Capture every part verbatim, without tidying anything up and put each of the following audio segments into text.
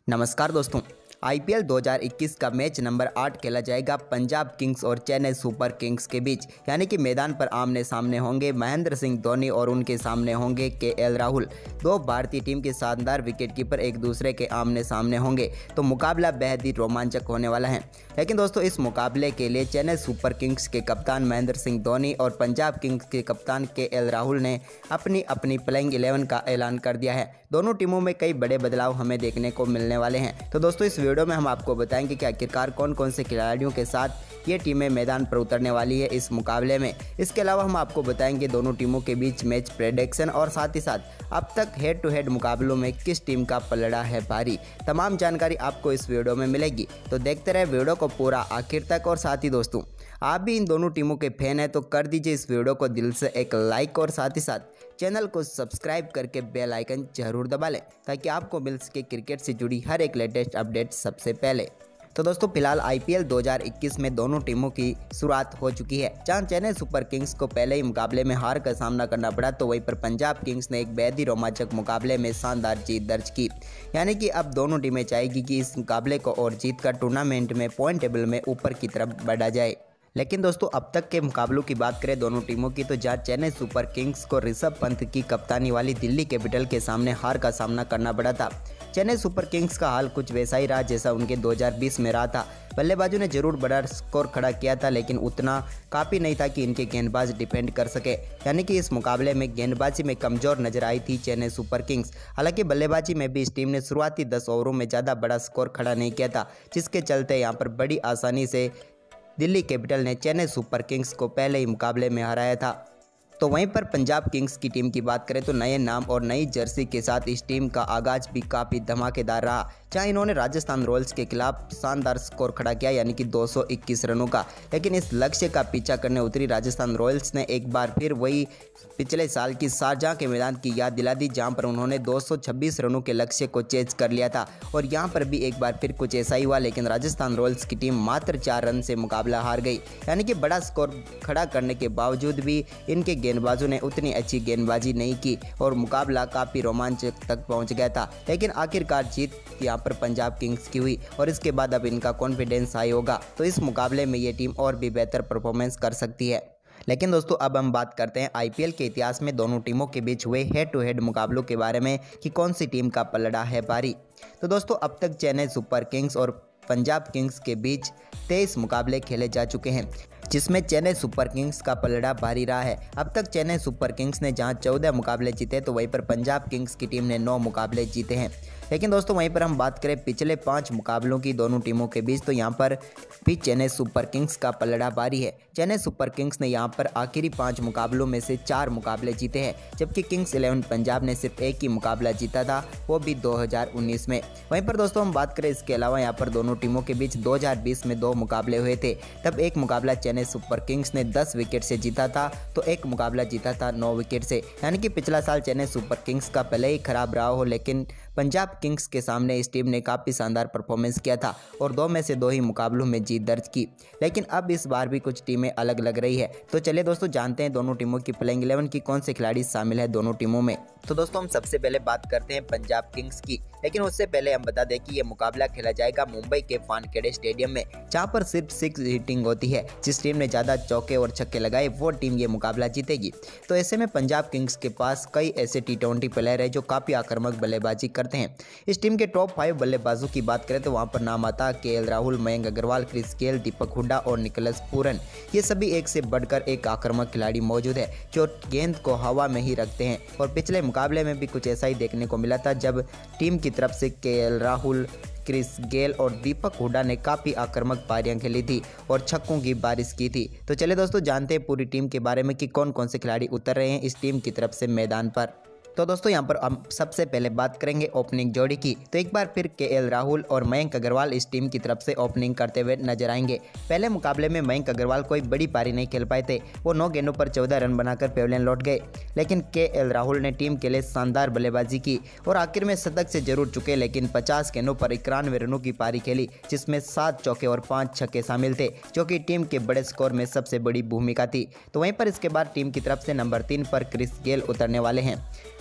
नमस्कार दोस्तों, आईपीएल दो हज़ार इक्कीस का मैच नंबर आठ खेला जाएगा पंजाब किंग्स और चेन्नई सुपर किंग्स के बीच। यानी कि मैदान पर आमने सामने होंगे महेंद्र सिंह धोनी और उनके सामने होंगे केएल राहुल। दो भारतीय टीम के शानदार विकेटकीपर एक दूसरे के आमने सामने होंगे, तो मुकाबला बेहद ही रोमांचक होने वाला है। लेकिन दोस्तों, इस मुकाबले के लिए चेन्नई सुपर किंग्स के कप्तान महेंद्र सिंह धोनी और पंजाब किंग्स के कप्तान केएल राहुल ने अपनी अपनी प्लेइंग इलेवन का ऐलान कर दिया है। दोनों टीमों में कई बड़े बदलाव हमें देखने को मिलने वाले हैं। तो दोस्तों, इस वीडियो में हम आपको बताएंगे कि आखिरकार कौन कौन से खिलाड़ियों के साथ ये टीमें मैदान पर उतरने वाली है इस मुकाबले में। इसके अलावा हम आपको बताएंगे दोनों टीमों के बीच मैच प्रेडिक्शन और साथ ही साथ अब तक हेड टू हेड मुकाबलों में किस टीम का पलड़ा है भारी। तमाम जानकारी आपको इस वीडियो में मिलेगी, तो देखते रहे वीडियो को पूरा आखिर तक। और साथ ही दोस्तों, आप भी इन दोनों टीमों के फैन हैं तो कर दीजिए इस वीडियो को दिल से एक लाइक और साथ ही साथ चैनल को सब्सक्राइब करके बेल आइकन जरूर दबा लें, ताकि आपको मिल सके क्रिकेट से जुड़ी हर एक लेटेस्ट अपडेट सबसे पहले। तो दोस्तों, फिलहाल आईपीएल दो हज़ार इक्कीस में दोनों टीमों की शुरुआत हो चुकी है। जहां चेन्नई सुपर किंग्स को पहले ही मुकाबले में हार का सामना करना पड़ा, तो वहीं पर पंजाब किंग्स ने एक बेहद ही रोमांचक मुकाबले में शानदार जीत दर्ज की। यानी कि अब दोनों टीमें चाहेगी कि इस मुकाबले को और जीत कर टूर्नामेंट में पॉइंट टेबल में ऊपर की तरफ बढ़ा जाए। लेकिन दोस्तों, अब तक के मुकाबलों की बात करें दोनों टीमों की, तो जहां चेन्नई सुपर किंग्स को ऋषभ पंत की कप्तानी वाली दिल्ली कैपिटल के सामने हार का सामना करना पड़ा था। चेन्नई सुपर किंग्स का हाल कुछ वैसा ही रहा जैसा उनके दो हज़ार बीस में रहा था। बल्लेबाजों ने जरूर बड़ा स्कोर खड़ा किया था, लेकिन उतना काफ़ी नहीं था कि इनके गेंदबाज डिफेंड कर सके। यानी कि इस मुकाबले में गेंदबाजी में कमज़ोर नजर आई थी चेन्नई सुपर किंग्स। हालांकि बल्लेबाजी में भी इस टीम ने शुरुआती दस ओवरों में ज़्यादा बड़ा स्कोर खड़ा नहीं किया था, जिसके चलते यहाँ पर बड़ी आसानी से दिल्ली कैपिटल ने चेन्नई सुपर किंग्स को पहले ही मुकाबले में हराया था। तो वहीं पर पंजाब किंग्स की टीम की बात करें तो नए नाम और नई जर्सी के साथ इस टीम का आगाज भी काफ़ी धमाकेदार रहा, जहां इन्होंने राजस्थान रॉयल्स के खिलाफ शानदार स्कोर खड़ा किया, यानी कि दो सौ इक्कीस रनों का। लेकिन इस लक्ष्य का पीछा करने उतरी राजस्थान रॉयल्स ने एक बार फिर वही पिछले साल की शारजाह के मैदान की याद दिला दी, जहां पर उन्होंने दो सौ छब्बीस रनों के लक्ष्य को चेज कर लिया था। और यहां पर भी एक बार फिर कुछ ऐसा ही हुआ, लेकिन राजस्थान रॉयल्स की टीम मात्र चार रन से मुकाबला हार गई। यानी कि बड़ा स्कोर खड़ा करने के बावजूद भी इनके गेंदबाजों ने उतनी अच्छी गेंदबाजी नहीं की और मुकाबला काफ़ी रोमांचक तक पहुंच गया था। लेकिन आखिरकार जीत यहाँ पर पंजाब किंग्स की हुई और इसके बाद अब इनका कॉन्फिडेंस हाई होगा, तो इस मुकाबले में ये टीम और भी बेहतर परफॉर्मेंस कर सकती है। लेकिन दोस्तों, अब हम बात करते हैं आईपीएल के इतिहास में दोनों टीमों के बीच हुए हेड टू हेड मुकाबलों के बारे में कि कौन सी टीम का पलड़ा है भारी। तो दोस्तों, अब तक चेन्नई सुपर किंग्स और पंजाब किंग्स के बीच तेईस मुकाबले खेले जा चुके हैं, जिसमें चेन्नई सुपर किंग्स का पलड़ा भारी रहा है। अब तक चेन्नई सुपर किंग्स ने जहां चौदह मुकाबले जीते, तो वहीं पर पंजाब किंग्स की टीम ने नौ मुकाबले जीते हैं। लेकिन दोस्तों, वहीं पर हम बात करें पिछले पाँच मुकाबलों की दोनों टीमों के बीच, तो यहाँ पर भी चेन्नई सुपर किंग्स का पलड़ा भारी है। चेन्नई सुपर किंग्स ने यहाँ पर आखिरी पाँच मुकाबलों में से चार मुकाबले जीते हैं, जबकि किंग्स इलेवन पंजाब ने सिर्फ एक ही मुकाबला जीता था, वो भी दो हज़ार उन्नीस में। वहीं पर दोस्तों, हम बात करें इसके अलावा यहाँ पर दोनों टीमों के बीच दो हज़ार बीस में दो मुकाबले हुए थे। तब एक मुकाबला चेन्नई सुपर किंग्स ने दस विकेट से जीता था, तो एक मुकाबला जीता था नौ विकेट से। यानी कि पिछला साल चेन्नई सुपर किंग्स का पहले ही खराब रहा हो, लेकिन पंजाब किंग्स के सामने इस टीम ने काफ़ी शानदार परफॉर्मेंस किया था और दो में से दो ही मुकाबलों में जीत दर्ज की। लेकिन अब इस बार भी कुछ टीमें अलग लग रही है। तो चलिए दोस्तों, जानते हैं दोनों टीमों की प्लेइंग इलेवन की कौन से खिलाड़ी शामिल है दोनों टीमों में। तो दोस्तों, हम सबसे पहले बात करते हैं पंजाब किंग्स की। लेकिन उससे पहले हम बता दें कि यह मुकाबला खेला जाएगा मुंबई के वानखेड़े स्टेडियम में, जहां पर सिर्फ सिक्स हिटिंग होती है। जिस टीम ने ज़्यादा चौके और छक्के लगाए वो टीम ये मुकाबला जीतेगी। तो ऐसे में पंजाब किंग्स के पास कई ऐसे टी ट्वेंटी प्लेयर है जो काफ़ी आक्रामक बल्लेबाजी करते हैं। इस टीम के टॉप फाइव बल्लेबाजों की बात करें तो वहाँ पर नाम आता KL Rahul, Mayank Agarwal, Chris Gayle, Deepak Hooda और निकोलस पूरन। ये सभी एक से बढ़कर एक आक्रामक खिलाड़ी मौजूद है जो गेंद को हवा में ही रखते हैं। और पिछले मुकाबले में भी कुछ ऐसा ही देखने को मिला था, जब टीम की तरफ से केएल राहुल, क्रिस गेल और दीपक हुड्डा ने काफ़ी आक्रामक पारियां खेली थी और छक्कों की बारिश की थी। तो चलिए दोस्तों, जानते हैं पूरी टीम के बारे में कि कौन कौन से खिलाड़ी उतर रहे हैं इस टीम की तरफ से मैदान पर। तो दोस्तों, यहाँ पर हम सबसे पहले बात करेंगे ओपनिंग जोड़ी की। तो एक बार फिर केएल राहुल और मयंक अग्रवाल इस टीम की तरफ से ओपनिंग करते हुए नजर आएंगे। पहले मुकाबले में मयंक अग्रवाल कोई बड़ी पारी नहीं खेल पाए थे, वो नौ गेंदों पर चौदह रन बनाकर पेविलियन लौट गए। लेकिन केएल राहुल ने टीम के लिए शानदार बल्लेबाजी की और आखिर में शतक से जरूर चुके, लेकिन पचास गेंदों पर इक्यानवे रनों की पारी खेली, जिसमें सात चौके और पाँच छक्के शामिल थे, जो कि टीम के बड़े स्कोर में सबसे बड़ी भूमिका थी। तो वहीं पर इसके बाद टीम की तरफ से नंबर तीन पर क्रिस गेल उतरने वाले हैं।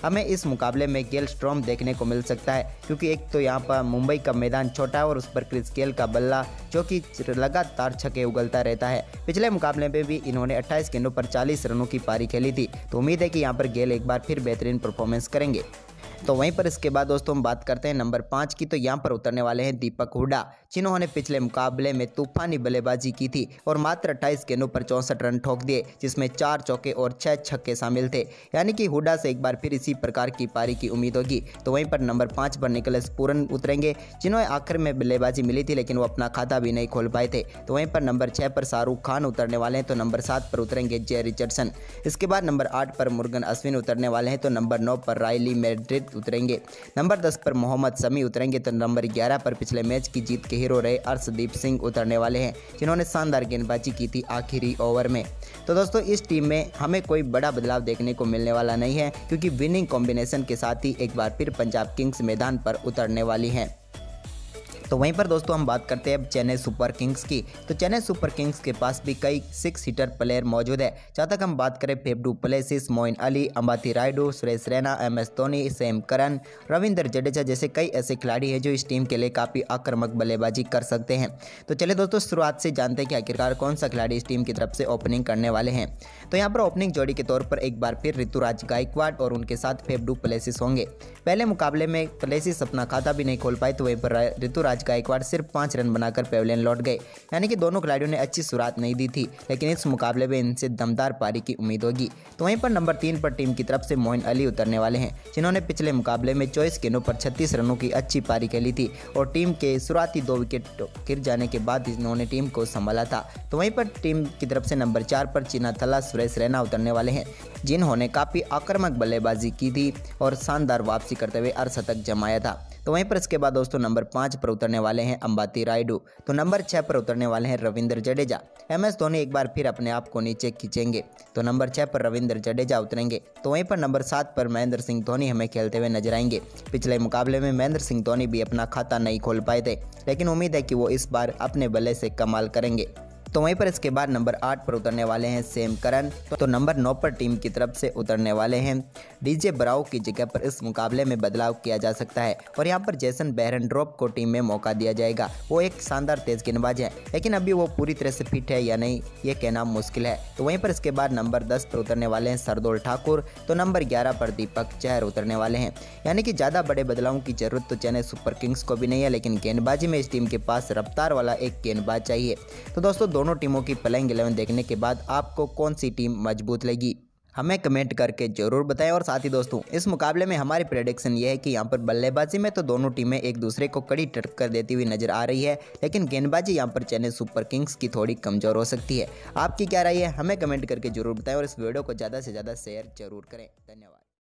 हमें इस मुकाबले में गेल स्ट्रॉम देखने को मिल सकता है, क्योंकि एक तो यहाँ पर मुंबई का मैदान छोटा है और उस पर क्रिस गेल का बल्ला जो कि लगातार छक्के उगलता रहता है। पिछले मुकाबले में भी इन्होंने अट्ठाईस गेंदों पर चालीस रनों की पारी खेली थी, तो उम्मीद है कि यहाँ पर गेल एक बार फिर बेहतरीन परफॉर्मेंस करेंगे। तो वहीं पर इसके बाद दोस्तों हम बात करते हैं नंबर पाँच की। तो यहाँ पर उतरने वाले हैं दीपक हुड्डा, जिन्होंने पिछले मुकाबले में तूफानी बल्लेबाजी की थी और मात्र अट्ठाईस गेंदों पर चौंसठ रन ठोक दिए, जिसमें चार चौके और छह छक्के शामिल थे। यानी कि हुड्डा से एक बार फिर इसी प्रकार की पारी की उम्मीद होगी। तो वहीं पर नंबर पाँच पर निकोलस पूरन उतरेंगे, जिन्होंने आखिर में बल्लेबाजी मिली थी लेकिन वो अपना खाता भी नहीं खोल पाए थे। तो वहीं पर नंबर छः पर शाहरुख खान उतरने वाले हैं, तो नंबर सात पर उतरेंगे जे रिचर्डसन। इसके बाद नंबर आठ पर मुर्गन अश्विन उतरने वाले हैं, तो नंबर नौ पर रायली मैड्रिड उतरेंगे। नंबर दस पर मोहम्मद शमी उतरेंगे, तो नंबर ग्यारह पर पिछले मैच की जीत के हीरो रहे अर्शदीप सिंह उतरने वाले हैं, जिन्होंने शानदार गेंदबाजी की थी आखिरी ओवर में। तो दोस्तों इस टीम में हमें कोई बड़ा बदलाव देखने को मिलने वाला नहीं है, क्योंकि विनिंग कॉम्बिनेशन के साथ ही एक बार फिर पंजाब किंग्स मैदान पर उतरने वाली हैं। तो वहीं पर दोस्तों हम बात करते हैं अब चेन्नई सुपर किंग्स की। तो चेन्नई सुपर किंग्स के पास भी कई सिक्स हिटर प्लेयर मौजूद है। जहाँ तक हम बात करें Faf du Plessis, Moeen Ali, Ambati Rayudu, Suresh Raina, M S Dhoni, Sam Curran, Ravindra Jadeja जैसे कई ऐसे खिलाड़ी हैं जो इस टीम के लिए काफ़ी आक्रामक बल्लेबाजी कर सकते हैं। तो चलिए दोस्तों शुरुआत से जानते हैं कि आखिरकार कौन सा खिलाड़ी इस टीम की तरफ से ओपनिंग करने वाले हैं। तो यहाँ पर ओपनिंग जोड़ी के तौर पर एक बार फिर ऋतुराज गायकवाड़ और उनके साथ फेफ डू प्लेसिस होंगे। पहले मुकाबले में प्लेसिस अपना खाता भी नहीं खोल पाए, तो वहीं पर ऋतुराज गायकवाड़ सिर्फ पाँच रन बनाकर पेविलियन लौट गए। यानी कि दोनों खिलाड़ियों ने अच्छी शुरुआत नहीं दी थी, लेकिन इस मुकाबले में इनसे दमदार पारी की उम्मीद होगी। तो वहीं पर नंबर तीन पर टीम की तरफ से मोइन अली उतरने वाले हैं, जिन्होंने पिछले मुकाबले में चौबीस गेंदों पर छत्तीस रनों की अच्छी पारी खेली थी और टीम के शुरुआती दो विकेट गिर जाने के बाद इन्होंने टीम को संभाला था। तो वहीं पर टीम की तरफ से नंबर चार पर चिन्नाथला सुरेश रैना उतरने वाले हैं, जिन्होंने काफ़ी आक्रामक बल्लेबाजी की थी और शानदार वापसी करते हुए अर्धशतक जमाया था। तो वहीं पर इसके बाद दोस्तों नंबर पाँच पर उतरने वाले हैं अंबाती रायडू, तो नंबर छः पर उतरने वाले हैं रविंद्र जडेजा। एम एस धोनी एक बार फिर अपने आप को नीचे खींचेंगे, तो नंबर छः पर रविंद्र जडेजा उतरेंगे। तो वहीं पर नंबर सात पर महेंद्र सिंह धोनी हमें खेलते हुए नजर आएंगे। पिछले मुकाबले में महेंद्र सिंह धोनी भी अपना खाता नहीं खोल पाए थे, लेकिन उम्मीद है कि वो इस बार अपने बल्ले से कमाल करेंगे। तो वहीं पर इसके बाद नंबर आठ पर उतरने वाले हैं सैम करन, तो नंबर नौ पर टीम की तरफ से उतरने वाले हैं डीजे ब्रावो की जगह पर इस मुकाबले में बदलाव किया जा सकता है और यहां पर जेसन बेहरनड्रॉप को टीम में मौका दिया जाएगा। वो एक शानदार तेज गेंदबाज है, लेकिन अभी वो पूरी तरह से फिट है या नहीं ये कहना मुश्किल है। तो वहीं पर इसके बाद नंबर दस पर उतरने वाले हैं शार्दुल ठाकुर, तो नंबर ग्यारह पर दीपक चहर उतरने वाले हैं। यानी कि ज़्यादा बड़े बदलावों की जरूरत तो चेन्नई सुपर किंग्स को भी नहीं है, लेकिन गेंदबाजी में इस टीम के पास रफ्तार वाला एक गेंदबाज चाहिए। तो दोस्तों दोनों टीमों की प्लेइंग इलेवन देखने के बाद आपको कौन सी टीम मजबूत लगी हमें कमेंट करके जरूर बताएं। और साथ ही दोस्तों इस मुकाबले में हमारी प्रेडिक्शन ये है कि यहाँ पर बल्लेबाजी में तो दोनों टीमें एक दूसरे को कड़ी टक्कर देती हुई नजर आ रही है, लेकिन गेंदबाजी यहाँ पर चेन्नई सुपर किंग्स की थोड़ी कमजोर हो सकती है। आपकी क्या राय है हमें कमेंट करके जरूर बताएं और इस वीडियो को ज़्यादा से ज़्यादा शेयर जरूर करें। धन्यवाद।